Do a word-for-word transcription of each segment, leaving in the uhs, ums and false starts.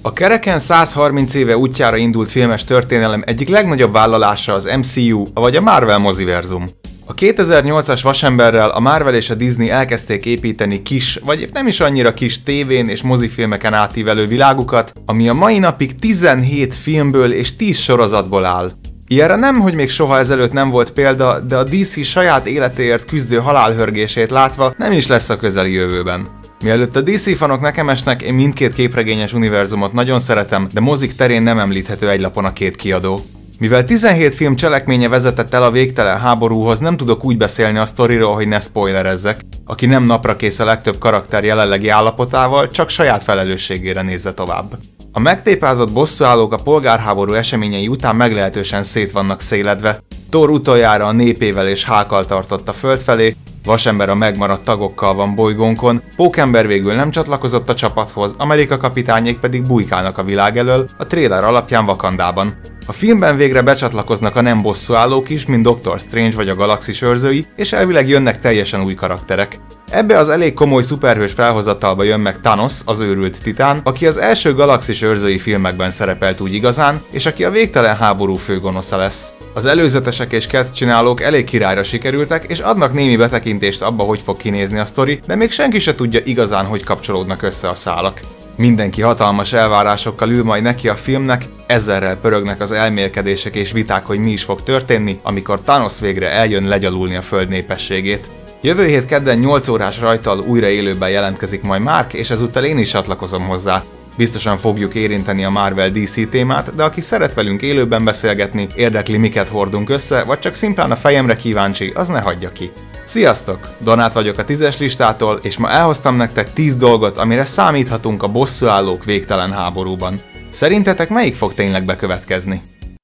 A kereken száz harminc éve útjára indult filmes történelem egyik legnagyobb vállalása az em cé u, vagy a Marvel moziverzum. A kétezer-nyolcas Vasemberrel a Marvel és a Disney elkezdték építeni kis, vagy nem is annyira kis tévén és mozifilmeken átívelő világukat, ami a mai napig tizenhét filmből és tíz sorozatból áll. Ilyenre nem, hogy még soha ezelőtt nem volt példa, de a dé cé saját életéért küzdő halálhörgését látva nem is lesz a közeli jövőben. Mielőtt a dé cé fanok nekem esnek, én mindkét képregényes univerzumot nagyon szeretem, de mozik terén nem említhető egy lapon a két kiadó. Mivel tizenhét film cselekménye vezetett el a végtelen háborúhoz, nem tudok úgy beszélni a sztoriról, hogy ne spoilerezzek. Aki nem napra kész a legtöbb karakter jelenlegi állapotával, csak saját felelősségére nézze tovább. A megtépázott bosszúállók a polgárháború eseményei után meglehetősen szét vannak széledve. Thor utoljára a népével és hákkal tartott a föld felé, Vasember a megmaradt tagokkal van bolygónkon, Pókember végül nem csatlakozott a csapathoz, Amerika kapitányék pedig bujkálnak a világ elől, a trailer alapján Wakandában. A filmben végre becsatlakoznak a nem bosszúállók is, mint Doctor Strange vagy a Galaxis őrzői, és elvileg jönnek teljesen új karakterek. Ebbe az elég komoly szuperhős felhozatalba jön meg Thanos, az őrült titán, aki az első Galaxis őrzői filmekben szerepelt úgy igazán, és aki a végtelen háború főgonosza lesz. Az előzetesek és kezdcsinálók elég királyra sikerültek, és adnak némi betekintést abba, hogy fog kinézni a sztori, de még senki se tudja igazán, hogy kapcsolódnak össze a szálak. Mindenki hatalmas elvárásokkal ül majd neki a filmnek, ezerrel pörögnek az elmélkedések és viták, hogy mi is fog történni, amikor Thanos végre eljön legyalulni a föld népességét. Jövő hét kedden nyolc órás rajttal újra élőben jelentkezik majd Mark, és ezúttal én is csatlakozom hozzá. Biztosan fogjuk érinteni a Marvel dé cé témát, de aki szeret velünk élőben beszélgetni, érdekli miket hordunk össze, vagy csak szimplán a fejemre kíváncsi, az ne hagyja ki. Sziasztok! Donát vagyok a tízes listától, és ma elhoztam nektek tíz dolgot, amire számíthatunk a bosszúállók végtelen háborúban. Szerintetek melyik fog tényleg bekövetkezni?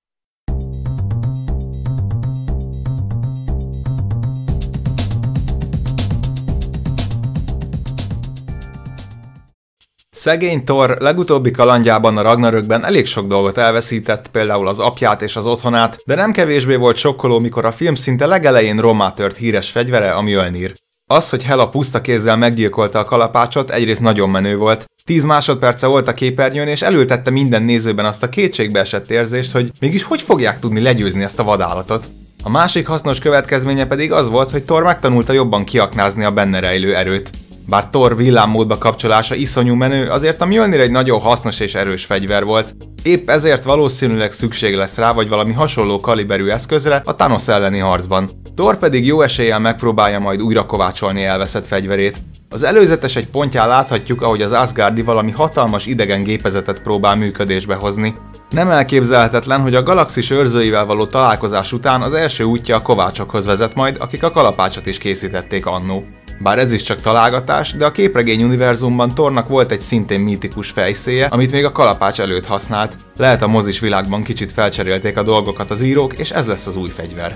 Szegény Thor legutóbbi kalandjában a Ragnarökben elég sok dolgot elveszített, például az apját és az otthonát, de nem kevésbé volt sokkoló, mikor a film szinte legelején rommá tört híres fegyvere, a Mjölnir. Az, hogy Hela puszta kézzel meggyilkolta a kalapácsot, egyrészt nagyon menő volt. tíz másodperce volt a képernyőn, és elültette minden nézőben azt a kétségbeesett érzést, hogy mégis hogy fogják tudni legyőzni ezt a vadállatot. A másik hasznos következménye pedig az volt, hogy Thor megtanulta jobban kiaknázni a benne rejlő erőt. Bár Thor villámmódba kapcsolása iszonyú menő, azért a Mjölnir egy nagyon hasznos és erős fegyver volt. Épp ezért valószínűleg szükség lesz rá vagy valami hasonló kaliberű eszközre a Thanos elleni harcban. Thor pedig jó eséllyel megpróbálja majd újra kovácsolni elveszett fegyverét. Az előzetes egy pontján láthatjuk, ahogy az Asgardi valami hatalmas idegen gépezetet próbál működésbe hozni. Nem elképzelhetetlen, hogy a Galaxis őrzőivel való találkozás után az első útja a kovácsokhoz vezet majd, akik a kalapácsot is készítették annó. Bár ez is csak találgatás, de a képregény univerzumban Thornak volt egy szintén mítikus fejszéje, amit még a kalapács előtt használt. Lehet a mozis világban kicsit felcserélték a dolgokat az írók, és ez lesz az új fegyver.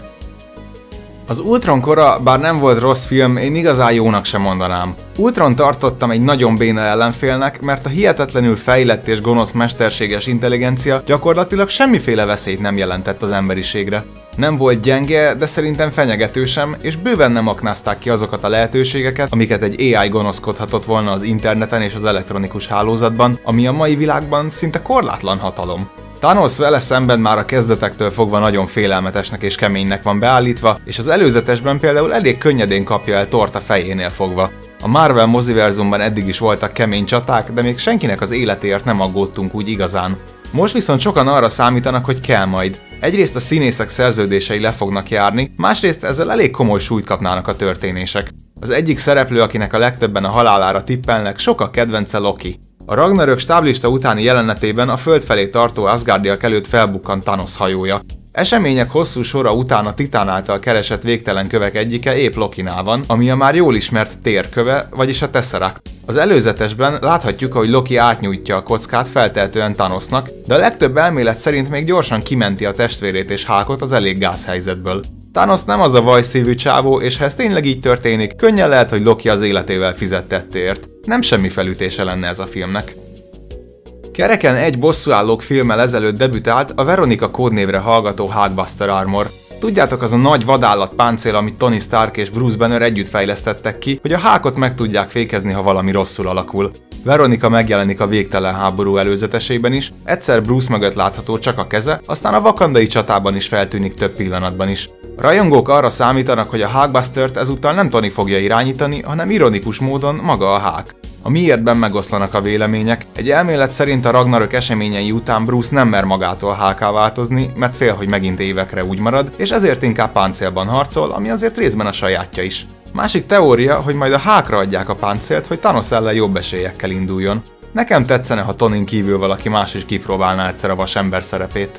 Az Ultron kora, bár nem volt rossz film, én igazán jónak sem mondanám. Ultron tartottam egy nagyon béna ellenfélnek, mert a hihetetlenül fejlett és gonosz mesterséges intelligencia gyakorlatilag semmiféle veszélyt nem jelentett az emberiségre. Nem volt gyenge, de szerintem fenyegető sem, és bőven nem aknázták ki azokat a lehetőségeket, amiket egy á i gonoszkodhatott volna az interneten és az elektronikus hálózatban, ami a mai világban szinte korlátlan hatalom. Thanos vele szemben már a kezdetektől fogva nagyon félelmetesnek és keménynek van beállítva, és az előzetesben például elég könnyedén kapja el Thort a fejénél fogva. A Marvel moziverzumban eddig is voltak kemény csaták, de még senkinek az életéért nem aggódtunk úgy igazán. Most viszont sokan arra számítanak, hogy kell majd. Egyrészt a színészek szerződései le fognak járni, másrészt ezzel elég komoly súlyt kapnának a történések. Az egyik szereplő, akinek a legtöbben a halálára tippelnek, sokak kedvence Loki. A Ragnarök stáblista utáni jelenetében a föld felé tartó Asgardiak előtt felbukkant Thanos hajója. Események hosszú sora után a Titán által keresett végtelen kövek egyike épp Lokinál van, ami a már jól ismert térköve, vagyis a Tesseract. Az előzetesben láthatjuk, ahogy Loki átnyújtja a kockát feltehetően Thanosnak, de a legtöbb elmélet szerint még gyorsan kimenti a testvérét és Hulkot az elég gázhelyzetből. Thanos nem az a vajszívű csávó, és ha ez tényleg így történik, könnyen lehet, hogy Loki az életével fizet tettéért. Nem semmi felütése lenne ez a filmnek. Kereken egy bosszúállók filmmel ezelőtt debütált a Veronica kódnévre hallgató Hulkbuster Armor. Tudjátok, az a nagy vadállat páncél, amit Tony Stark és Bruce Banner együtt fejlesztettek ki, hogy a Hulkot meg tudják fékezni, ha valami rosszul alakul. Veronica megjelenik a Végtelen háború előzetesében is, egyszer Bruce mögött látható csak a keze, aztán a wakandai csatában is feltűnik több pillanatban is. A rajongók arra számítanak, hogy a Hulkbustert ezúttal nem Tony fogja irányítani, hanem ironikus módon maga a Hulk. A miértben megoszlanak a vélemények, egy elmélet szerint a Ragnarök eseményei után Bruce nem mer magától Hulkká változni, mert fél, hogy megint évekre úgy marad, és ezért inkább páncélban harcol, ami azért részben a sajátja is. Másik teória, hogy majd a Hulkra adják a páncélt, hogy Thanos ellen jobb esélyekkel induljon. Nekem tetszene, ha Tonin kívül valaki más is kipróbálná egyszer a vasember szerepét.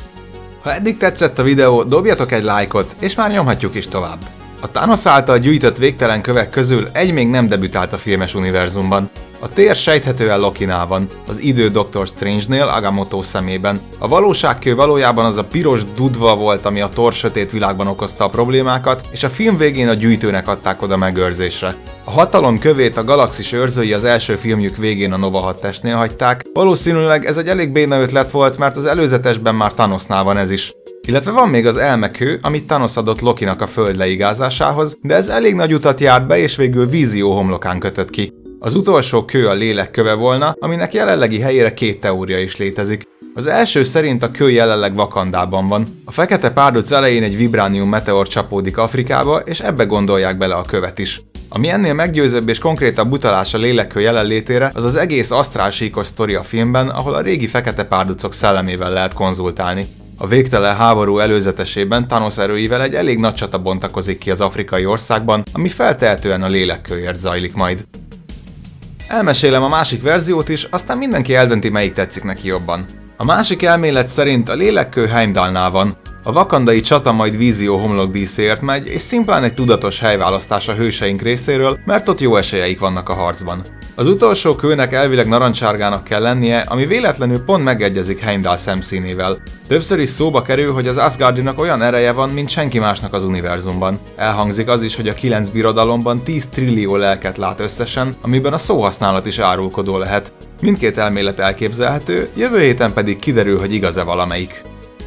Ha eddig tetszett a videó, dobjatok egy lájkot, és már nyomhatjuk is tovább. A Thanos által gyűjtött végtelen kövek közül egy még nem debütált a filmes univerzumban. A tér sejthetően Lokinál van, az idő doktor Strange-nél Agamotto szemében. A valóságkő valójában az a piros dudva volt, ami a Thor sötét világban okozta a problémákat, és a film végén a gyűjtőnek adták oda megőrzésre. A hatalom kövét a galaxis őrzői az első filmjük végén a Nova hat testnél hagyták, valószínűleg ez egy elég béna ötlet volt, mert az előzetesben már Thanosnál van ez is. Illetve van még az elmekő, amit Thanos adott Lokinak a föld leigázásához, de ez elég nagy utat járt be, és végül Vízió homlokán kötött ki. Az utolsó kő a lélek köve volna, aminek jelenlegi helyére két teória is létezik. Az első szerint a kő jelenleg Wakandában van. A fekete párduc elején egy vibránium meteor csapódik Afrikába, és ebbe gondolják bele a követ is. Ami ennél meggyőzőbb és konkrétabb utalás a lélekkő jelenlétére, az az egész asztrálsíkos sztori a filmben, ahol a régi fekete párducok szellemével lehet konzultálni. A Végtelen háború előzetesében Thanos erőivel egy elég nagy csata bontakozik ki az afrikai országban, ami feltehetően a lélekkőért zajlik majd. Elmesélem a másik verziót is, aztán mindenki eldönti, melyik tetszik neki jobban. A másik elmélet szerint a lélekkő Heimdallnál van. A wakandai csata majd Vízió homlokdíszéért megy, és szimplán egy tudatos helyválasztás a hőseink részéről, mert ott jó esélyeik vannak a harcban. Az utolsó kőnek elvileg narancsárgának kell lennie, ami véletlenül pont megegyezik Heimdall szemszínével. Többször is szóba kerül, hogy az Asgardinak olyan ereje van, mint senki másnak az univerzumban. Elhangzik az is, hogy a kilenc birodalomban tíz trillió lelket lát összesen, amiben a szóhasználat is árulkodó lehet. Mindkét elmélet elképzelhető, jövő héten pedig kiderül, hogy igaz-e valamelyik.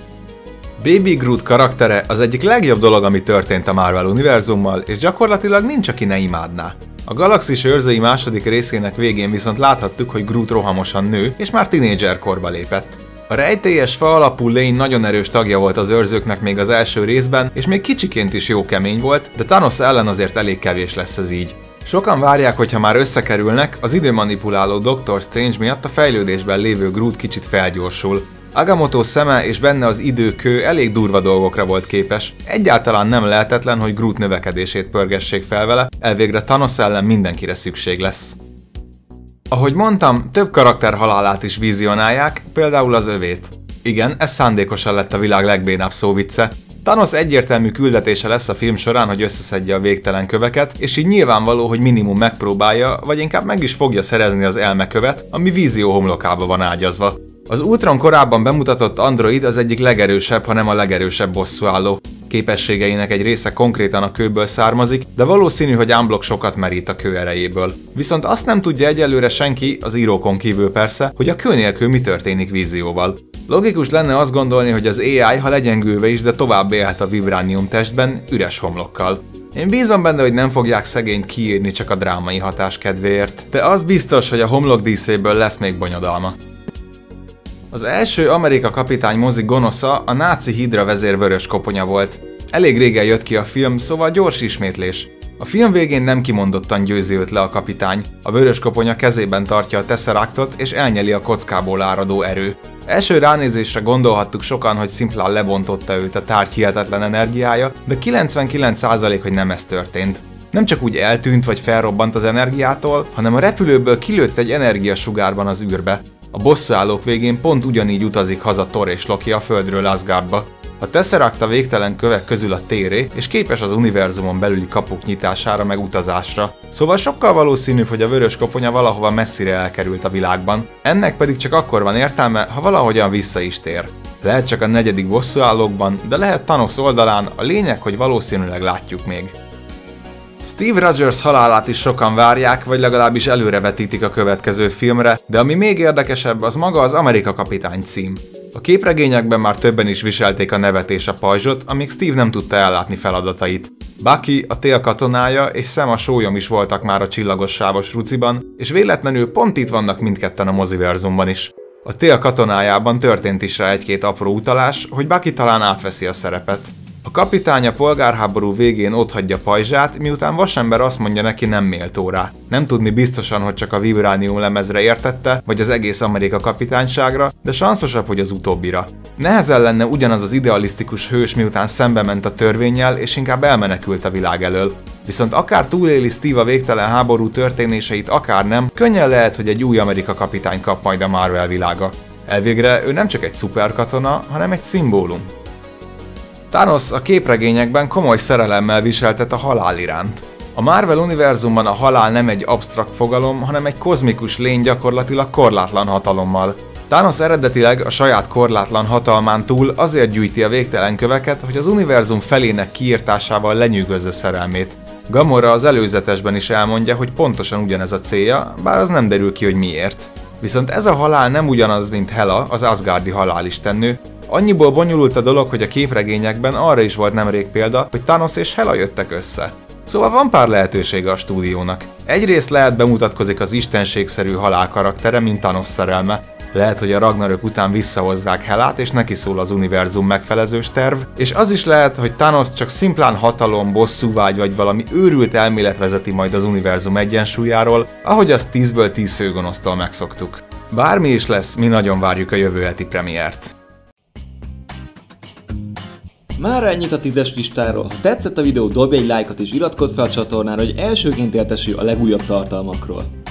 Baby Groot karaktere az egyik legjobb dolog, ami történt a Marvel univerzummal, és gyakorlatilag nincs, aki ne imádná. A Galaxis őrzői második részének végén viszont láthattuk, hogy Groot rohamosan nő, és már tinédzser korba lépett. A rejtélyes fa alapú lény nagyon erős tagja volt az őrzőknek még az első részben, és még kicsiként is jó kemény volt, de Thanos ellen azért elég kevés lesz ez így. Sokan várják, hogy ha már összekerülnek, az időmanipuláló doktor Strange miatt a fejlődésben lévő Groot kicsit felgyorsul. Agamotto szeme és benne az időkő elég durva dolgokra volt képes. Egyáltalán nem lehetetlen, hogy Groot növekedését pörgessék fel vele, elvégre Thanos ellen mindenkire szükség lesz. Ahogy mondtam, több karakter halálát is vizionálják, például az övét. Igen, ez szándékosan lett a világ legbénább szóvicce. Thanos egyértelmű küldetése lesz a film során, hogy összeszedje a végtelen köveket, és így nyilvánvaló, hogy minimum megpróbálja, vagy inkább meg is fogja szerezni az elmekövet, ami Vízió homlokába van ágyazva. Az Ultron korábban bemutatott android az egyik legerősebb, ha nem a legerősebb bosszúálló. Képességeinek egy része konkrétan a kőből származik, de valószínű, hogy unblock sokat merít a kő erejéből. Viszont azt nem tudja egyelőre senki, az írókon kívül persze, hogy a kő nélkül mi történik Vízióval. Logikus lenne azt gondolni, hogy az á i, ha legyengülve is, de tovább élhet a vibránium testben, üres homlokkal. Én bízom benne, hogy nem fogják szegényt kiírni csak a drámai hatás kedvéért, de az biztos, hogy a homlokdíszéből lesz még bonyodalma. Az első Amerika kapitány mozi gonosza a náci hidra vezér Vörös Koponya volt. Elég régen jött ki a film, szóval gyors ismétlés. A film végén nem kimondottan győzi őt le a kapitány. A Vörös Koponya kezében tartja a Tesseractot és elnyeli a kockából áradó erő. Első ránézésre gondolhattuk sokan, hogy szimplán lebontotta őt a tárgy hihetetlen energiája, de kilencvenkilenc százalék, hogy nem ez történt. Nem csak úgy eltűnt vagy felrobbant az energiától, hanem a repülőből kilőtt egy energiasugárban az űrbe. A bosszúállók végén pont ugyanígy utazik haza Thor és Loki a földről Asgardba. A Tesseract a végtelen kövek közül a téré, és képes az univerzumon belüli kapuk nyitására meg utazásra. Szóval sokkal valószínűbb, hogy a Vörös Koponya valahova messzire elkerült a világban. Ennek pedig csak akkor van értelme, ha valahogyan vissza is tér. Lehet csak a negyedik bosszúállókban, de lehet Thanos oldalán, a lényeg, hogy valószínűleg látjuk még. Steve Rogers halálát is sokan várják, vagy legalábbis előrevetítik a következő filmre, de ami még érdekesebb, az maga az Amerika kapitány cím. A képregényekben már többen is viselték a nevet és a pajzsot, amíg Steve nem tudta ellátni feladatait. Bucky, a Tél katonája és Sam a sólyom is voltak már a csillagos sávos ruciban, és véletlenül pont itt vannak mindketten a moziverzumban is. A Tél katonájában történt is rá egy-két apró utalás, hogy Bucky talán átveszi a szerepet. A kapitány a polgárháború végén otthagyja pajzsát, miután vasember azt mondja neki, nem méltó rá. Nem tudni biztosan, hogy csak a vibránium lemezre értette, vagy az egész Amerika kapitányságra, de sanszosabb, hogy az utóbbira. Nehezen lenne ugyanaz az idealisztikus hős, miután szembe ment a törvénnyel, és inkább elmenekült a világ elől. Viszont akár túléli Steve a végtelen háború történéseit, akár nem, könnyen lehet, hogy egy új Amerika kapitány kap majd a Marvel világa. Elvégre ő nem csak egy szuperkatona, hanem egy szimbólum. Thanos a képregényekben komoly szerelemmel viseltet a halál iránt. A Marvel univerzumban a halál nem egy absztrakt fogalom, hanem egy kozmikus lény gyakorlatilag korlátlan hatalommal. Thanos eredetileg a saját korlátlan hatalmán túl azért gyűjti a végtelen köveket, hogy az univerzum felének kiirtásával lenyűgözze szerelmét. Gamora az előzetesben is elmondja, hogy pontosan ugyanez a célja, bár az nem derül ki, hogy miért. Viszont ez a halál nem ugyanaz, mint Hela, az asgardi halálistennő. Annyiból bonyolult a dolog, hogy a képregényekben arra is volt nemrég példa, hogy Thanos és Hela jöttek össze. Szóval van pár lehetősége a stúdiónak. Egyrészt lehet bemutatkozik az istenségszerű halál karaktere, mint Thanos szerelme. Lehet, hogy a Ragnarök után visszahozzák Helát, és neki szól az univerzum megfelezős terv, és az is lehet, hogy Thanos csak szimplán hatalom, bosszúvágy vagy valami őrült elmélet vezeti majd az univerzum egyensúlyáról, ahogy azt tízből tíz főgonosztól megszoktuk. Bármi is lesz, mi nagyon várjuk a jövő heti premiért. Mára ennyit a tízes listáról. Ha tetszett a videó, dobj egy lájkot és iratkozz fel a csatornára, hogy elsőként értesülj a legújabb tartalmakról.